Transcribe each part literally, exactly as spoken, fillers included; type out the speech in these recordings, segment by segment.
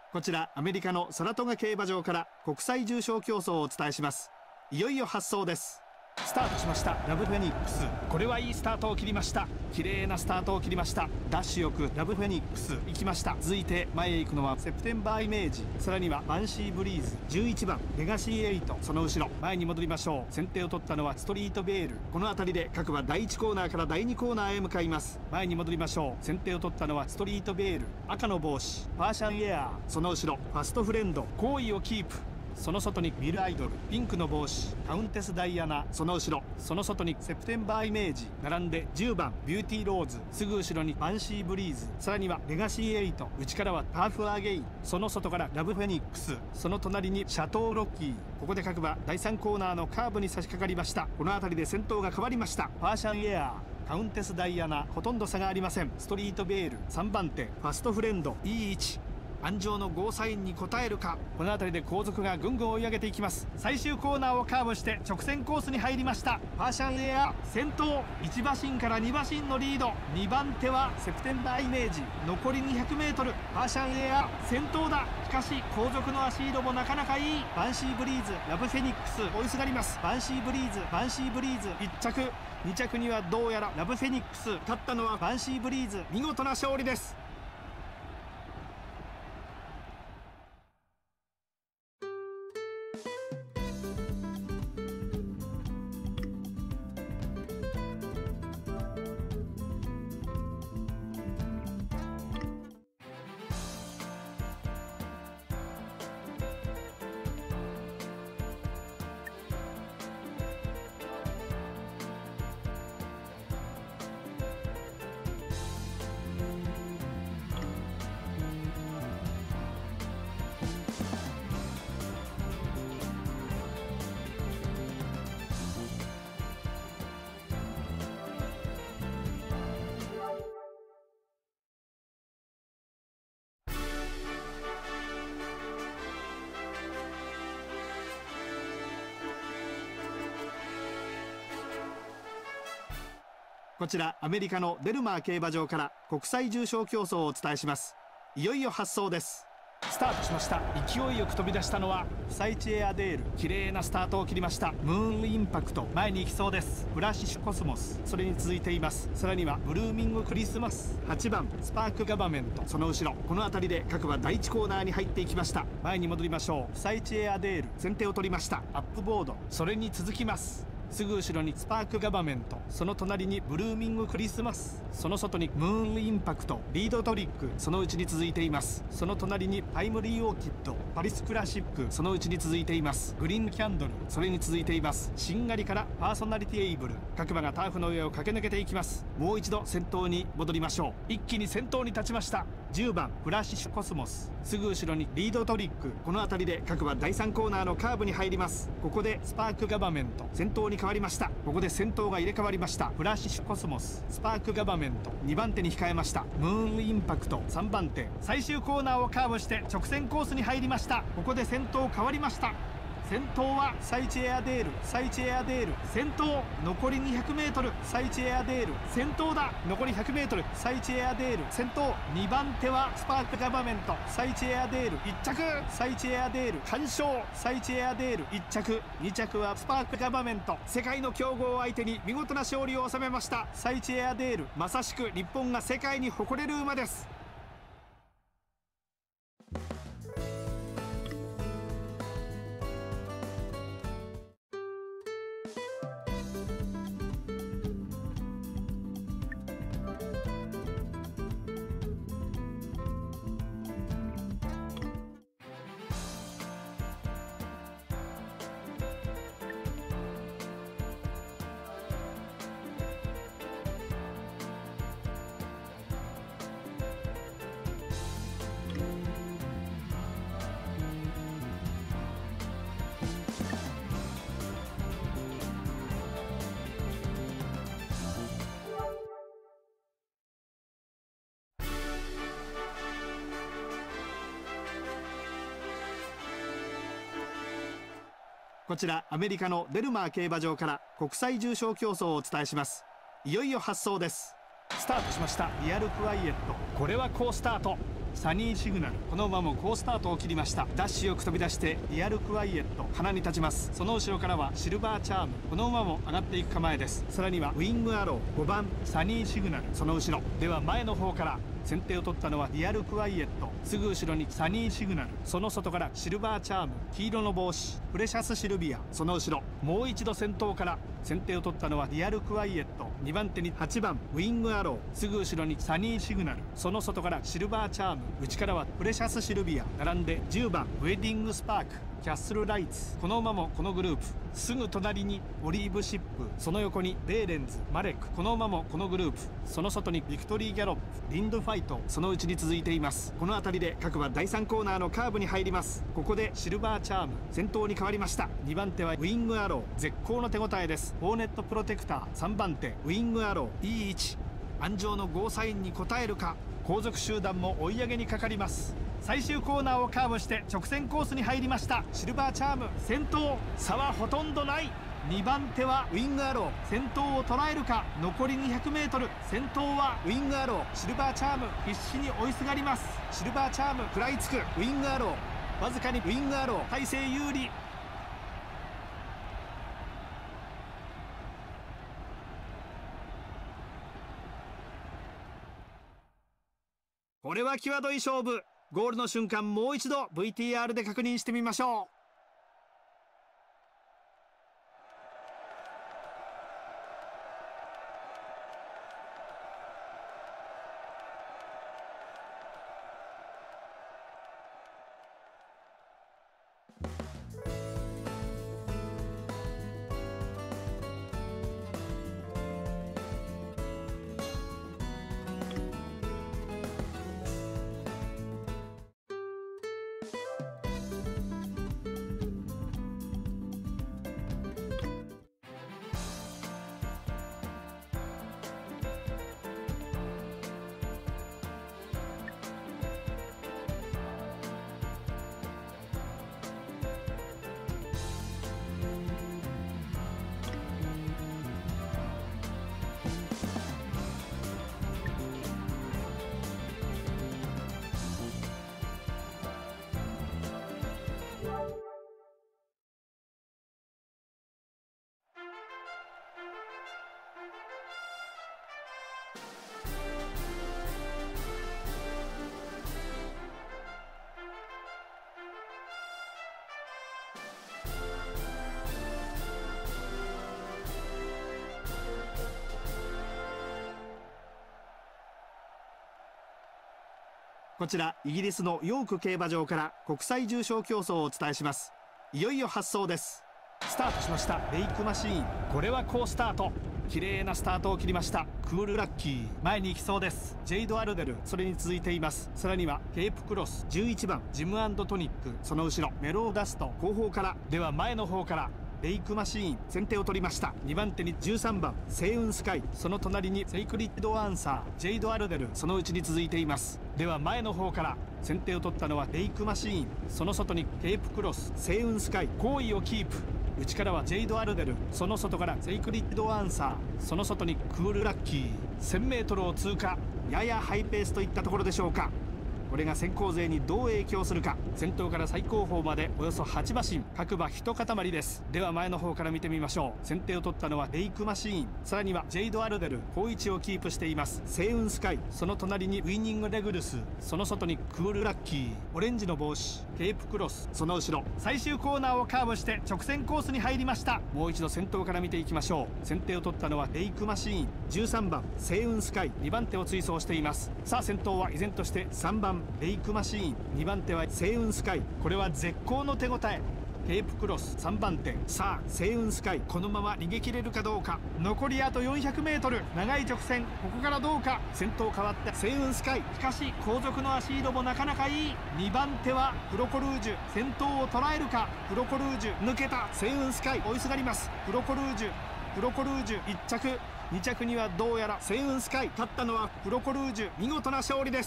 こちらアメリカのサラトガ競馬場から国際重賞競争をお伝えします。いよいよ発走です。スタートしましたラブフェニックス。これはいいスタートを切りました。綺麗なスタートを切りました。ダッシュよくラブフェニックス行きました。続いて前へ行くのはセプテンバーイメージ、さらにはバンシーブリーズ、じゅういちばんレガシーエイト、その後ろ前に戻りましょう。先手を取ったのはストリートベール。この辺りで各馬だいいちコーナーからだいにコーナーへ向かいます。前に戻りましょう。先手を取ったのはストリートベール。赤の帽子パーシャンエアー、その後ろファストフレンド好位をキープ。その外にミルアイドル、ピンクの帽子カウンテスダイアナ、その後ろその外にセプテンバーイメージ、並んでじゅうばんビューティーローズ、すぐ後ろにバンシーブリーズ、さらにはレガシーエイト、内からはターフアゲイン、その外からラブフェニックス、その隣にシャトーロッキー。ここで各馬だいさんコーナーのカーブに差し掛かりました。この辺りで先頭が変わりました。パーシャンエアー、カウンテスダイアナ、ほとんど差がありません。ストリートベールさんばん手、ファストフレンドいい位置、安城のゴーサインに応えるか。この辺りで後続がぐんぐん追い上げていきます。最終コーナーをカーブして直線コースに入りました。パーシャンエア先頭、いち馬身からに馬身のリード。にばん手はセプテンバーイメージ、残り にひゃくメートル。 パーシャンエア先頭だ。しかし後続の足色もなかなかいい。バンシーブリーズ、ラブフェニックス追いすがります。バンシーブリーズ、バンシーブリーズいっ着、に着にはどうやらラブフェニックス。勝ったのはバンシーブリーズ。見事な勝利です。こちらアメリカのデルマー競馬場から国際重賞競争をお伝えします。いよいよ発走です。スタートしました。勢いよく飛び出したのはフサイチエアデール。綺麗なスタートを切りました。ムーンインパクト前に行きそうです。フラッシュコスモスそれに続いています。さらにはブルーミングクリスマス、はちばんスパークガバメント、その後ろこの辺りで各馬だいいちコーナーに入っていきました。前に戻りましょう。フサイチエアデール先手を取りました。アップボードそれに続きます。すぐ後ろにスパークガバメント、その隣にブルーミングクリスマス、その外にムーンインパクト、リードトリックそのうちに続いています。その隣にタイムリーオーキッド、パリスクラシックそのうちに続いています。グリーンキャンドルそれに続いています。しんがりからパーソナリティエイブル、各馬がターフの上を駆け抜けていきます。もう一度先頭に戻りましょう。一気に先頭に立ちました。じゅうばんフラッシュコスモス、すぐ後ろにリードトリック。この辺りで各馬だいさんコーナーのカーブに入ります。ここでスパークガバメント先頭に変わりました。ここで先頭が入れ替わりました。フラッシュコスモス、スパークガバメントにばん手に控えました。ムーンインパクトさんばん手、最終コーナーをカーブして直線コースに入りました。ここで先頭変わりました。先頭はサイチエアデール、サイチエアデール先頭、残り にひゃくメートル。 サイチエアデール先頭だ。残り ひゃくメートル。 サイチエアデール先頭。にばん手はスパークガバメント、サイチエアデールいっ着、サイチエアデール完勝。サイチエアデールいっ着、に着はスパークガバメント。世界の強豪を相手に見事な勝利を収めました。サイチエアデール、まさしく日本が世界に誇れる馬です。こちらアメリカのデルマー競馬場から国際重賞競争をお伝えします。いよいよ発走です。スタートしました。リアルクワイエット、これは好スタート。 サニーシグナル、この馬も好スタートを切りました。ダッシュよく飛び出してリアルクワイエット、鼻に立ちます。その後ろからはシルバーチャーム、この馬も上がっていく構えです。さらにはウィングアロー、ごばんサニーシグナル、その後ろでは前の方から先手を取ったのはリアルクワイエット、すぐ後ろにサニーシグナル、その外からシルバーチャーム、黄色の帽子プレシャスシルビア、その後ろもう一度先頭から先手を取ったのはリアルクワイエット、にばん手にはちばんウィングアロー、すぐ後ろにサニーシグナル、その外からシルバーチャーム、内からはプレシャスシルビア、並んでじゅうばんウェディングスパーク、キャッスルライツ、この馬もこのグループ、すぐ隣にオリーブシップ、その横にベーレンズ、マレック、この馬もこのグループ、その外にビクトリーギャロップ、リンドファイト、そのうちに続いています。この辺りで各馬だいさんコーナーのカーブに入ります。ここでシルバーチャーム先頭に変わりました。にばん手はウィングアロー、絶好の手応えです。ホーネットプロテクター、さんばん手ウィングアロー、いい位置、安城のゴーサインに応えるか。後続集団も追い上げにかかります。最終コーナーをカーブして直線コースに入りました。シルバーチャーム先頭、差はほとんどない。にばん手はウィングアロー、先頭を捉えるか。残り にひゃくメートル、先頭はウィングアロー、シルバーチャーム必死に追いすがります。シルバーチャーム食らいつくウィングアロー、わずかにウィングアロー体勢有利。これは際どい勝負。ゴールの瞬間もう一度 ブイティーアール で確認してみましょう。こちらイギリスのヨーク競馬場から国際重賞競争をお伝えします。いよいよ発走です。スタートしましたレイクマシーン、これは好スタート、綺麗なスタートを切りました。クールラッキー前に行きそうです。ジェイド・アルデルそれに続いています。さらにはケープクロス、じゅういちばんジム&トニック、その後ろメローダスト後方から、では前の方からレイクマシーン先手を取りました。にばん手にじゅうさんばんセイウンスカイ、その隣にセイクリッドアンサー、ジェイド・アルデルそのうちに続いています。では前の方から先手を取ったのはレイクマシーン、その外にケープクロス、セイウンスカイ好位をキープ、内からはジェイド・アルデル、その外からセイクリッドアンサー、その外にクールラッキー、 せんメートルを通過、ややハイペースといったところでしょうか。これが先行勢にどう影響するか。先頭から最後方までおよそはち馬身、各馬一塊です。では前の方から見てみましょう。先手を取ったのはレイクマシーン、さらにはジェイド・アルデル好位置をキープしています。セイウンスカイ、その隣にウィニング・レグルス、その外にクールラッキー、オレンジの帽子ケープクロス、その後ろ最終コーナーをカーブして直線コースに入りました。もう一度先頭から見ていきましょう。先手を取ったのはレイクマシーン、じゅうさんばんセイウンスカイにばん手を追走しています。さあ先頭は依然としてさんばんレイクマシーン、にばん手はセイウンスカイ、これは絶好の手応え。ケープクロスさんばん手、さあセイウンスカイこのまま逃げ切れるかどうか。残りあと よんひゃくメートル、 長い直線、ここからどうか。先頭変わったセイウンスカイ、しかし後続の足色もなかなかいい。にばん手はプロコルージュ、先頭を捉えるか。プロコルージュ抜けた、セイウンスカイ追いすがります。プロコルージュプロコルージュいっ着、に着にはどうやらセイウンスカイ、勝ったのはプロコルージュ、見事な勝利です。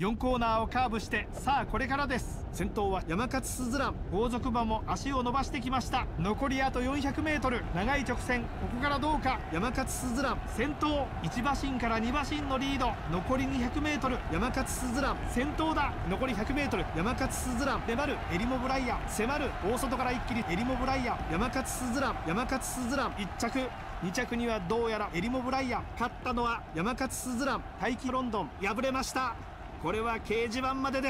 よんコーナーをカーブして、さあこれからです。先頭は山勝すずらん。後続馬も足を伸ばしてきました。残りあと よんひゃくメートル、 長い直線、ここからどうか。山勝すずらん先頭、いち馬身からに馬身のリード。残り にひゃくメートル、 山勝すずらん先頭だ。残り ひゃくメートル、 山勝すずらん粘る。エリモブライアン迫る。大外から一気にエリモブライアン。山勝すずらん山勝すずらんいっ着、に着にはどうやらエリモブライアン。勝ったのは山勝すずらん。大気ロンドン敗れました。これは掲示板までです。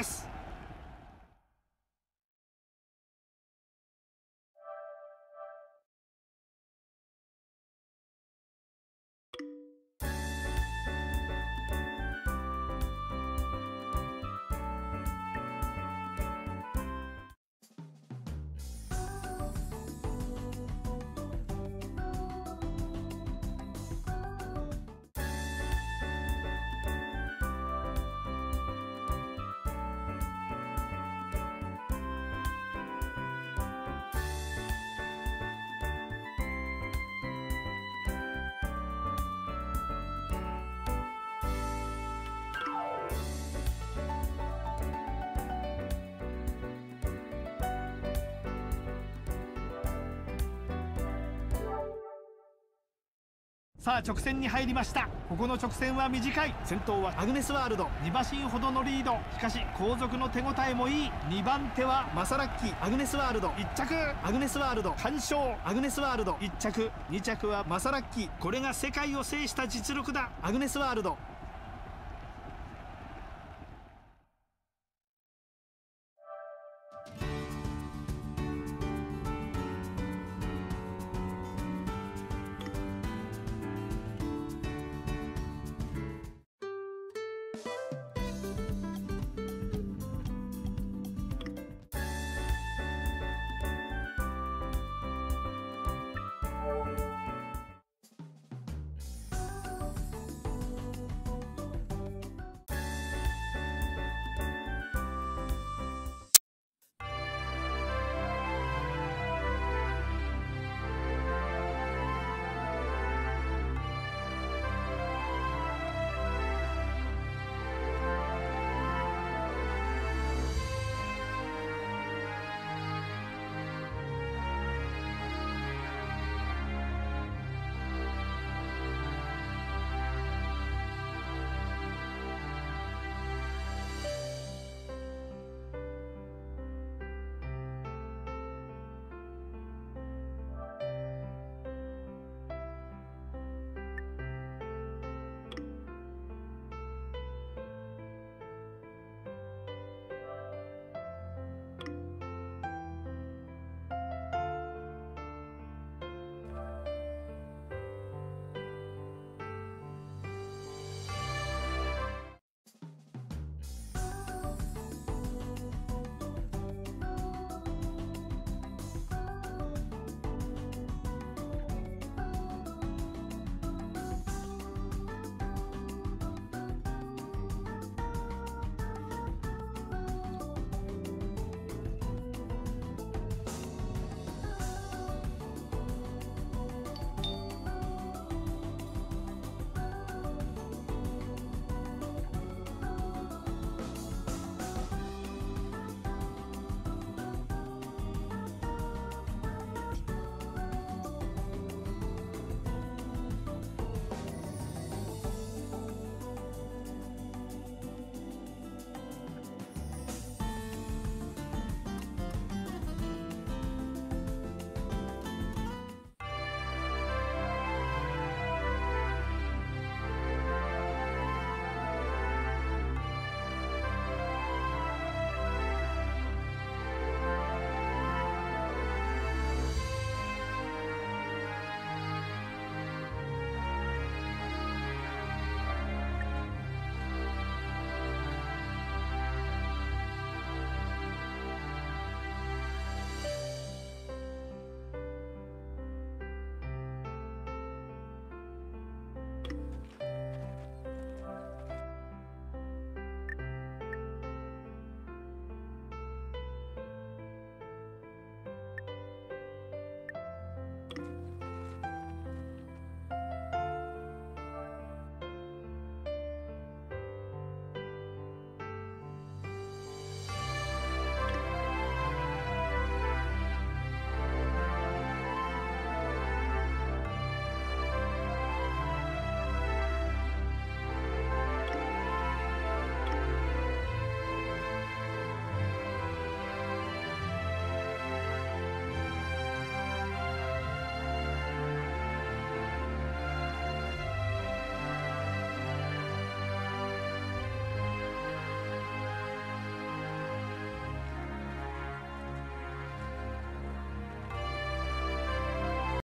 さあ直線に入りました。ここの直線は短い。先頭はアグネスワールド、に馬身ほどのリード。しかし後続の手応えもいい。にばん手はマサラッキ、アグネスワールドいっ着、アグネスワールド完勝。アグネスワールドいっ着、に着はマサラッキ。これが世界を制した実力だ。アグネスワールド